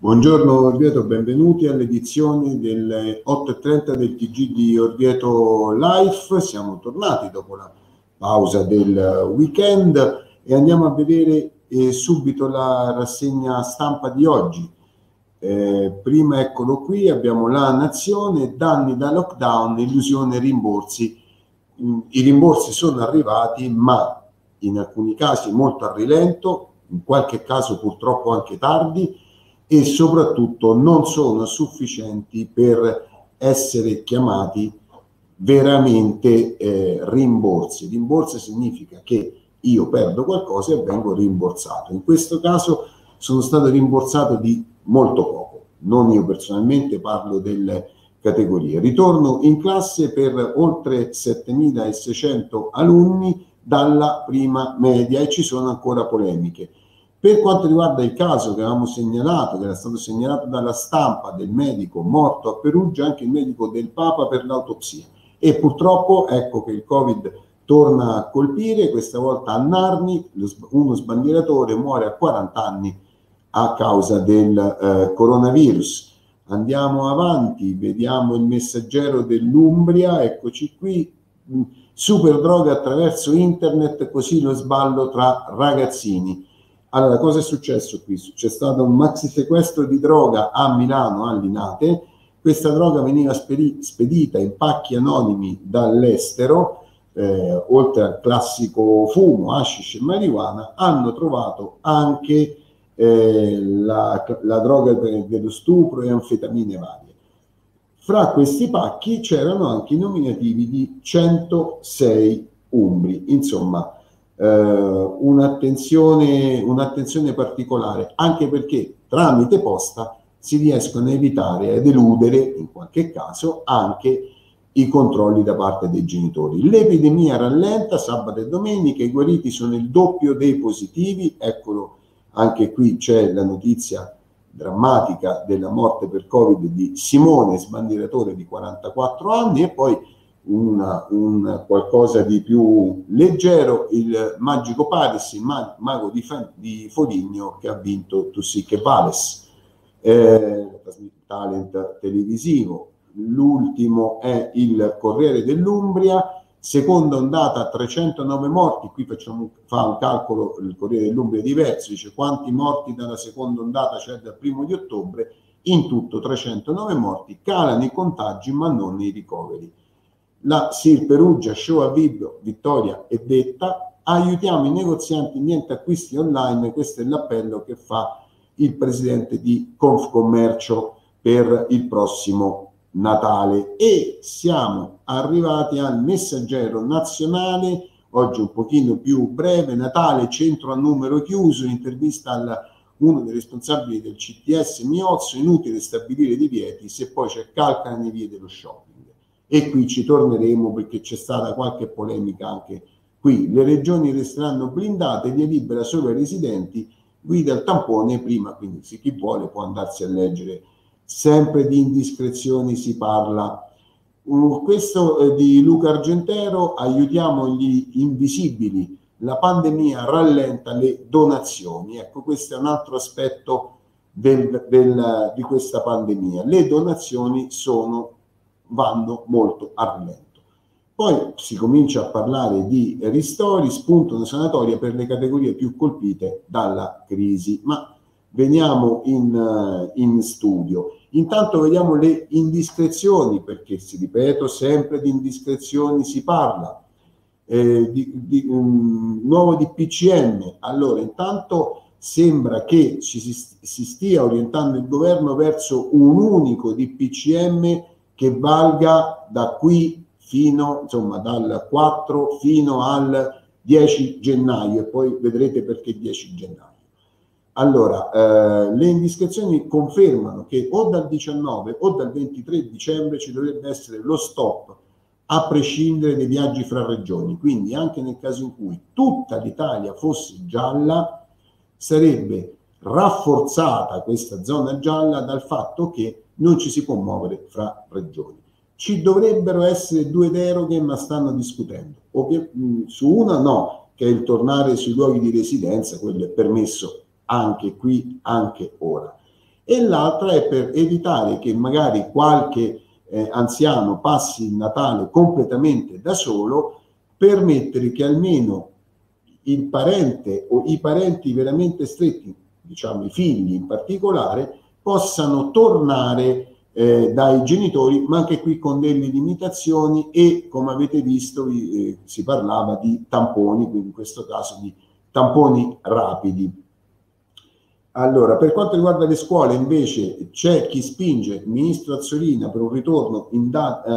Buongiorno Orvieto, benvenuti all'edizione delle 8:30 del TG di Orvieto Life. Siamo tornati dopo la pausa del weekend e andiamo a vedere subito la rassegna stampa di oggi. Prima eccolo qui, abbiamo La Nazione, danni da lockdown, illusione rimborsi. I rimborsi sono arrivati, ma in alcuni casi molto a rilento, in qualche caso purtroppo anche tardi, e soprattutto non sono sufficienti per essere chiamati veramente rimborsi. Rimborsi significa che io perdo qualcosa e vengo rimborsato. In questo caso sono stato rimborsato di molto poco, non io personalmente, parlo delle categorie. Ritorno in classe per oltre 7.600 alunni dalla prima media e ci sono ancora polemiche. Per quanto riguarda il caso che avevamo segnalato, che era stato segnalato dalla stampa, del medico morto a Perugia, anche il medico del Papa per l'autopsia. E purtroppo ecco che il Covid torna a colpire, questa volta a Narni, uno sbandieratore muore a 40 anni a causa del coronavirus. Andiamo avanti, vediamo il Messaggero dell'Umbria, eccoci qui, super droga attraverso internet, così lo sballo tra ragazzini. Allora, cosa è successo qui? C'è stato un maxi sequestro di droga a Milano, a Linate. Questa droga veniva spedita in pacchi anonimi dall'estero, oltre al classico fumo, hashish e marijuana. Hanno trovato anche la droga dello stupro e anfetamine varie. Fra questi pacchi c'erano anche i nominativi di 106 umbri, insomma un'attenzione particolare, anche perché tramite posta si riescono a evitare ed eludere in qualche caso anche i controlli da parte dei genitori. L'epidemia rallenta sabato e domenica, i guariti sono il doppio dei positivi. Eccolo, anche qui c'è la notizia drammatica della morte per Covid di Simone, sbandieratore di 44 anni, e poi un qualcosa di più leggero, il Magico Paris, il mago di Foligno, che ha vinto Tu sì che vales, talent televisivo. L'ultimo è il Corriere dell'Umbria, seconda ondata, 309 morti. Qui fa un calcolo il Corriere dell'Umbria diverso, dice quanti morti dalla seconda ondata, cioè dal 1° ottobre, in tutto 309 morti, calano i contagi ma non i ricoveri. La SIR Perugia, show a video, vittoria è detta, aiutiamo i negozianti, niente acquisti online, questo è l'appello che fa il presidente di Confcommercio per il prossimo Natale. E siamo arrivati al Messaggero nazionale, oggi un pochino più breve, Natale, centro a numero chiuso, intervista a uno dei responsabili del CTS Miozzo, inutile stabilire divieti se poi c'è calca nelle vie dello shopping. E qui ci torneremo perché c'è stata qualche polemica anche qui. Le regioni resteranno blindate, via libera solo ai residenti, guida al tampone prima, quindi se chi vuole può andarsi a leggere. Sempre di indiscrezioni si parla. Questo di Luca Argentero, aiutiamo gli invisibili, la pandemia rallenta le donazioni. Ecco, questo è un altro aspetto di questa pandemia. Le donazioni vanno molto a rilento. Poi si comincia a parlare di ristori, spuntano sanatorie per le categorie più colpite dalla crisi. Ma veniamo in studio. Intanto vediamo le indiscrezioni, perché si ripeto, sempre di indiscrezioni si parla. Nuovo DPCM. Allora, intanto sembra che si stia orientando il governo verso un unico DPCM che valga da qui fino, insomma, dal 4 fino al 10 gennaio, e poi vedrete perché 10 gennaio. Allora, le indiscrezioni confermano che o dal 19 o dal 23 dicembre ci dovrebbe essere lo stop, a prescindere dai viaggi fra regioni. Quindi anche nel caso in cui tutta l'Italia fosse gialla, sarebbe rafforzata questa zona gialla dal fatto che non ci si può muovere fra regioni. Ci dovrebbero essere 2 deroghe, ma stanno discutendo. Su una no, che è il tornare sui luoghi di residenza, quello è permesso anche qui, anche ora. e l'altra è per evitare che magari qualche anziano passi il Natale completamente da solo, permettere che almeno il parente o i parenti veramente stretti, diciamo i figli in particolare, possano tornare dai genitori, ma anche qui con delle limitazioni e, come avete visto, si parlava di tamponi, quindi in questo caso di tamponi rapidi. Allora, per quanto riguarda le scuole, invece, c'è chi spinge il ministro Azzolina per un ritorno in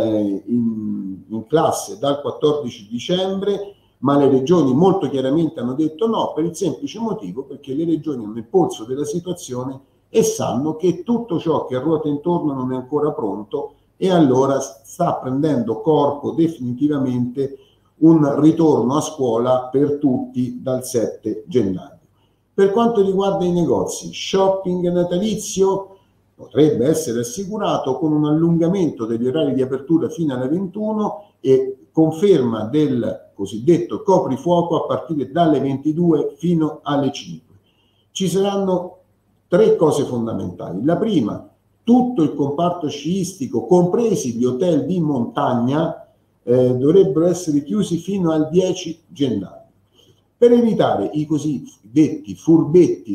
classe dal 14 dicembre, ma le regioni molto chiaramente hanno detto no, per il semplice motivo perché le regioni hanno il polso della situazione e sanno che tutto ciò che ruota intorno non è ancora pronto, e allora sta prendendo corpo definitivamente un ritorno a scuola per tutti dal 7 gennaio. Per quanto riguarda i negozi, shopping natalizio potrebbe essere assicurato con un allungamento degli orari di apertura fino alle 21 e conferma del cosiddetto coprifuoco a partire dalle 22 fino alle 5. Ci saranno 3 cose fondamentali. La prima, tutto il comparto sciistico, compresi gli hotel di montagna, dovrebbero essere chiusi fino al 10 gennaio. Per evitare i cosiddetti furbetti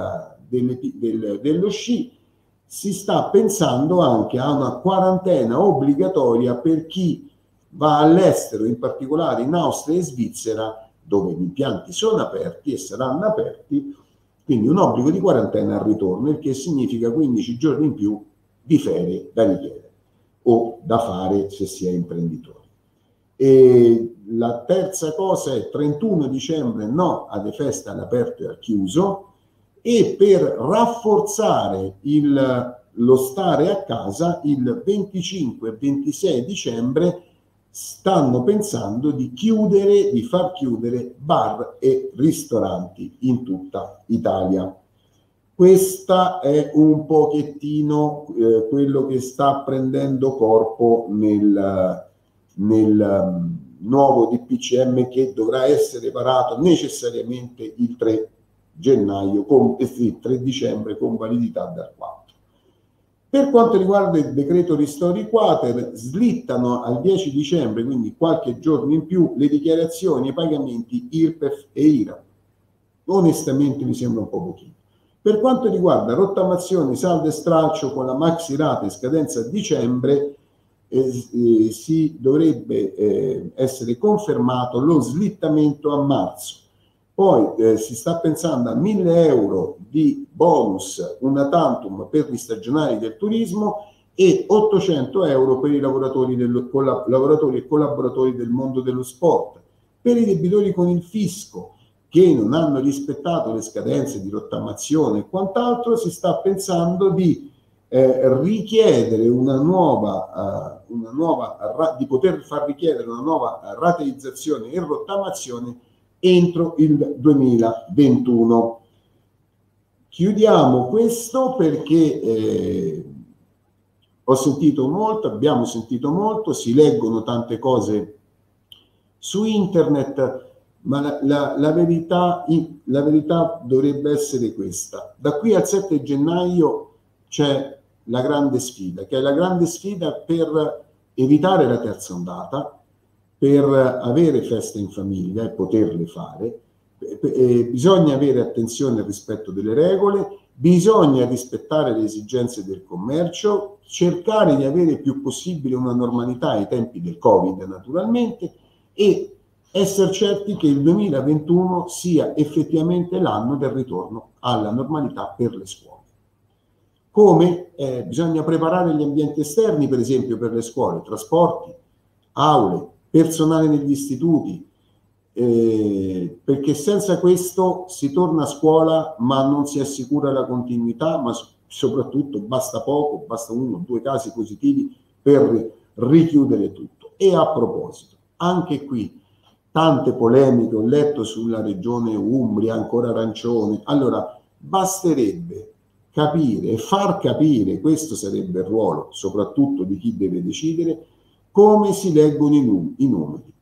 dello sci, si sta pensando anche a una quarantena obbligatoria per chi va all'estero, in particolare in Austria e Svizzera, dove gli impianti sono aperti e saranno aperti, quindi un obbligo di quarantena al ritorno, il che significa 15 giorni in più di ferie da richiedere o da fare se si è imprenditori. E la terza cosa è 31 dicembre no alle feste all'aperto e al chiuso, e per rafforzare lo stare a casa il 25 e 26 dicembre stanno pensando di far chiudere bar e ristoranti in tutta Italia. Questa è un pochettino quello che sta prendendo corpo nel nuovo DPCM, che dovrà essere varato necessariamente il 3 gennaio, 3 dicembre con validità dal 4. Per quanto riguarda il decreto ristori quater, slittano al 10 dicembre, quindi qualche giorno in più, le dichiarazioni e i pagamenti IRPEF e IRAP. Onestamente mi sembra un po' pochino. Per quanto riguarda rottamazione, saldo e stralcio con la maxi rata in scadenza a dicembre, si dovrebbe essere confermato lo slittamento a marzo. Poi si sta pensando a 1.000 euro di bonus una tantum per gli stagionali del turismo e 800 euro per i lavoratori e collaboratori del mondo dello sport. Per i debitori con il fisco che non hanno rispettato le scadenze di rottamazione e quant'altro, si sta pensando di richiedere di poter far richiedere una nuova rateizzazione e rottamazione entro il 2021. Chiudiamo questo perché abbiamo sentito molto, si leggono tante cose su internet, ma la verità dovrebbe essere questa. Da qui al 7 gennaio c'è la grande sfida, che è la grande sfida per evitare la terza ondata, per avere feste in famiglia e poterle fare. Bisogna avere attenzione al rispetto delle regole, bisogna rispettare le esigenze del commercio, cercare di avere il più possibile una normalità ai tempi del Covid naturalmente, e essere certi che il 2021 sia effettivamente l'anno del ritorno alla normalità per le scuole. Come bisogna preparare gli ambienti esterni, per esempio per le scuole, trasporti, aule, personale negli istituti, perché senza questo si torna a scuola ma non si assicura la continuità, ma soprattutto basta poco, basta 1 o 2 casi positivi per richiudere tutto. E a proposito, anche qui tante polemiche ho letto sulla regione Umbria, ancora arancione. Allora, basterebbe capire e far capire, questo sarebbe il ruolo soprattutto di chi deve decidere, come si leggono i numeri.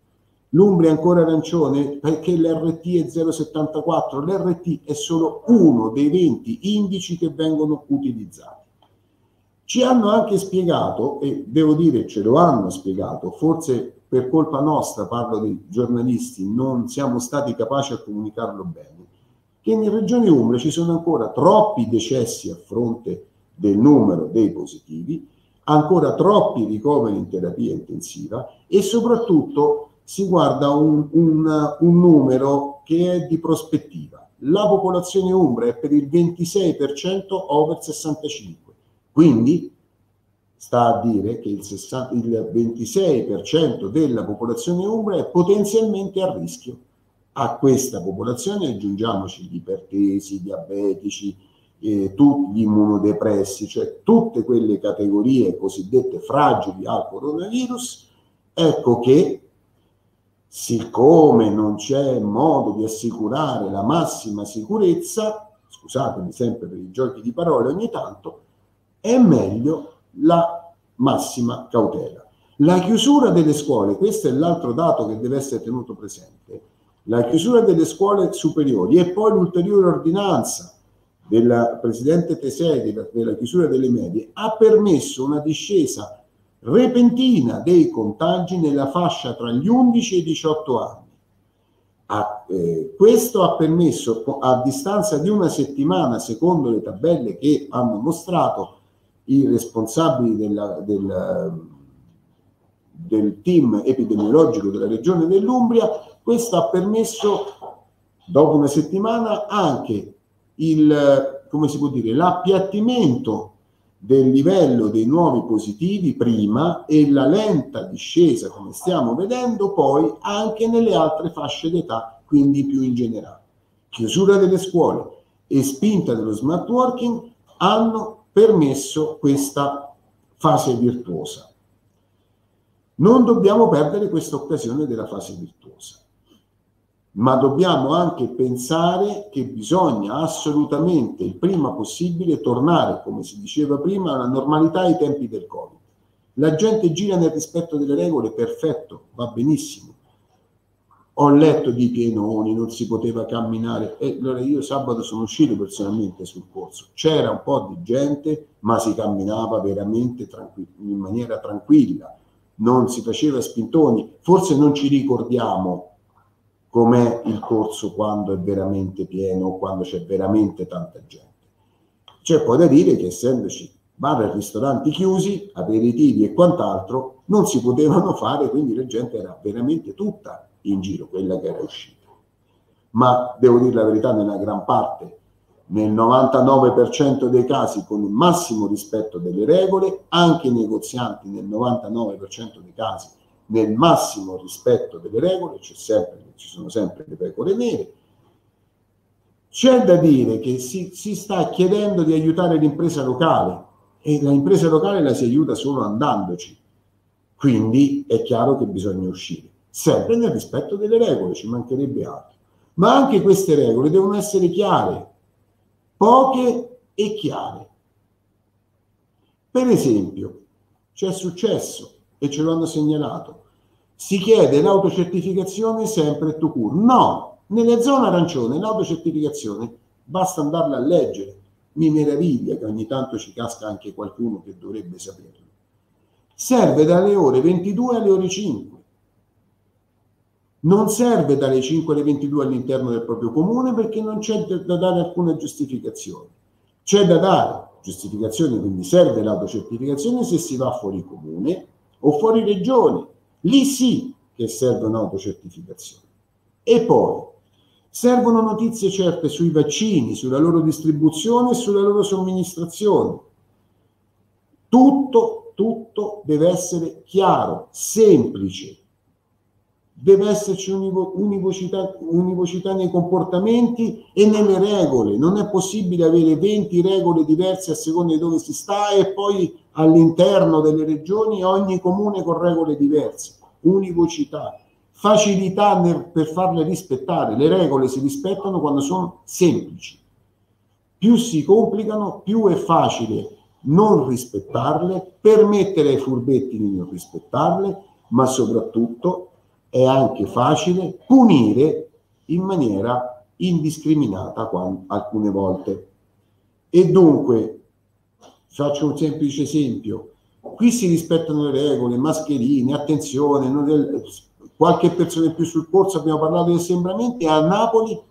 L'Umbria è ancora arancione perché l'RT è 0,74, l'RT è solo uno dei 20 indici che vengono utilizzati. Ci hanno anche spiegato, e devo dire ce lo hanno spiegato, forse per colpa nostra, parlo dei giornalisti, non siamo stati capaci a comunicarlo bene, che in Regione Umbria ci sono ancora troppi decessi a fronte del numero dei positivi, ancora troppi ricoveri in terapia intensiva e soprattutto si guarda un numero che è di prospettiva. La popolazione umbra è per il 26% over 65, quindi sta a dire che il 26% della popolazione umbra è potenzialmente a rischio. A questa popolazione aggiungiamoci gli ipertesi, i diabetici, tutti gli immunodepressi, cioè tutte quelle categorie cosiddette fragili al coronavirus. Ecco che siccome non c'è modo di assicurare la massima sicurezza, scusatemi sempre per i giochi di parole ogni tanto, è meglio la massima cautela. La chiusura delle scuole, questo è l'altro dato che deve essere tenuto presente, la chiusura delle scuole superiori e poi l'ulteriore ordinanza del presidente Tesei della chiusura delle medie ha permesso una discesa repentina dei contagi nella fascia tra gli 11 e i 18 anni. Questo ha permesso, a distanza di una settimana, secondo le tabelle che hanno mostrato i responsabili del team epidemiologico della regione dell'Umbria, questo ha permesso, dopo una settimana, anche come si può dire, l'appiattimento del livello dei nuovi positivi prima e la lenta discesa, come stiamo vedendo, poi anche nelle altre fasce d'età, quindi più in generale. Chiusura delle scuole e spinta dello smart working hanno permesso questa fase virtuosa. Non dobbiamo perdere questa occasione della fase virtuosa, ma dobbiamo anche pensare che bisogna assolutamente il prima possibile tornare, come si diceva prima, alla normalità ai tempi del Covid. La gente gira nel rispetto delle regole, perfetto, va benissimo. Ho letto di pienoni, non si poteva camminare, e allora io sabato sono uscito personalmente sul corso, c'era un po' di gente, ma si camminava veramente in maniera tranquilla, non si faceva spintoni, forse non ci ricordiamo com'è il corso quando è veramente pieno o quando c'è veramente tanta gente. C'è poi da dire che essendoci bar e ristoranti chiusi, aperitivi e quant'altro, non si potevano fare, quindi la gente era veramente tutta in giro, quella che era uscita. Ma devo dire la verità, nella gran parte, nel 99% dei casi con il massimo rispetto delle regole, anche i negozianti nel 99% dei casi nel massimo rispetto delle regole, ci sono sempre le pecore nere. C'è da dire che si sta chiedendo di aiutare l'impresa locale e l'impresa locale la si aiuta solo andandoci, quindi è chiaro che bisogna uscire, sempre nel rispetto delle regole, ci mancherebbe altro. Ma anche queste regole devono essere chiare, poche e chiare. Per esempio, c'è successo e ce lo hanno segnalato, si chiede l'autocertificazione sempre to cure. No, nelle zone arancione l'autocertificazione basta andarla a leggere. Mi meraviglia che ogni tanto ci casca anche qualcuno che dovrebbe saperlo. Serve dalle ore 22 alle ore 5. Non serve dalle 5 alle 22 all'interno del proprio comune perché non c'è da dare alcuna giustificazione. C'è da dare giustificazione, quindi serve l'autocertificazione se si va fuori comune o fuori regione. Lì sì che serve un'autocertificazione. E poi servono notizie certe sui vaccini, sulla loro distribuzione e sulla loro somministrazione. Tutto deve essere chiaro, semplice. Deve esserci univocità nei comportamenti e nelle regole. Non è possibile avere 20 regole diverse a seconda di dove si sta e poi all'interno delle regioni ogni comune con regole diverse. Univocità, facilità per farle rispettare. Le regole si rispettano quando sono semplici. Più si complicano, più è facile non rispettarle, permettere ai furbetti di non rispettarle, ma soprattutto è anche facile punire in maniera indiscriminata alcune volte. E dunque, faccio un semplice esempio, qui si rispettano le regole, mascherine, attenzione, qualche persona in più sul corso, abbiamo parlato di assembramenti, a Napoli,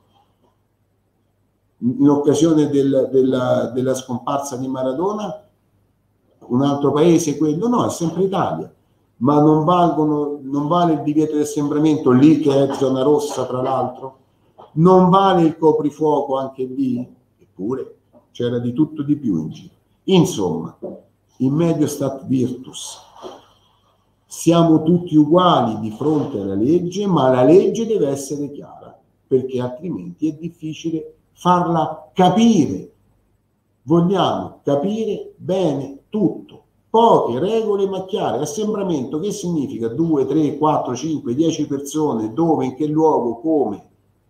in occasione della scomparsa di Maradona, un altro paese quello, no, è sempre Italia, ma non vale il divieto di assembramento lì, che è zona rossa tra l'altro, non vale il coprifuoco anche lì, eppure c'era di tutto di più in giro. Insomma, in medio stat virtus, siamo tutti uguali di fronte alla legge, ma la legge deve essere chiara, perché altrimenti è difficile farla capire. Vogliamo capire bene tutto, poche regole ma chiare. Assembramento che significa? 2, 3, 4, 5, 10 persone, dove, in che luogo, come.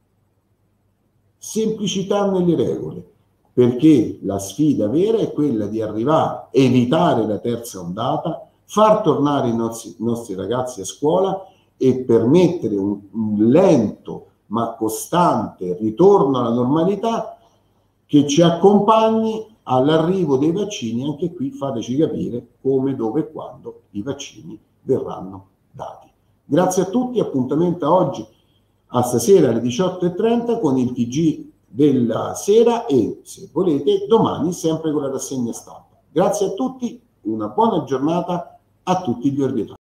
Semplicità nelle regole, perché la sfida vera è quella di arrivare, evitare la terza ondata, far tornare i nostri ragazzi a scuola e permettere un lento ma costante ritorno alla normalità che ci accompagni all'arrivo dei vaccini. Anche qui fateci capire come, dove e quando i vaccini verranno dati. Grazie a tutti, appuntamento a oggi, a stasera alle 18:30 con il TG della sera e, se volete, domani sempre con la rassegna stampa. Grazie a tutti, una buona giornata a tutti gli ordietari.